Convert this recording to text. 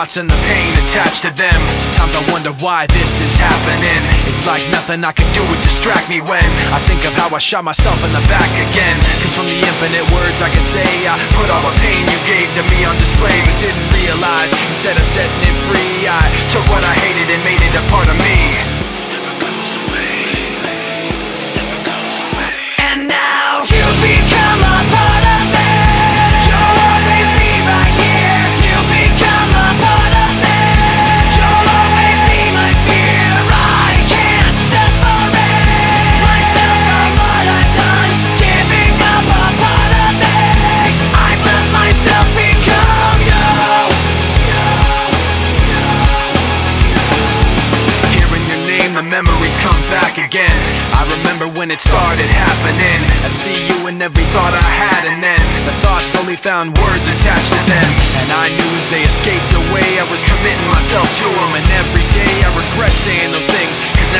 thoughts and the pain attached to them. Sometimes I wonder why this is happening. It's like nothing I can do would distract me when I think of how I shot myself in the back again. Cause from the infinite words I can say, I put all the pain you gave to me on display, but didn't realize instead of setting it free, I took what I hated and made it a part of me. Never goes away, never goes away. And now you become a part of me. You'll always be right here. You become a part of me. You'll always be my fear. I can't separate myself from what I've done. Giving up a part of me. I've let myself become you. Hearing your name, the memories come back again. I remember when it started happening. I'd see you in every thought I had, and then the thoughts slowly found words attached to them. And I knew as they escaped away, I was committing myself to them. And every day I regret saying those things, cause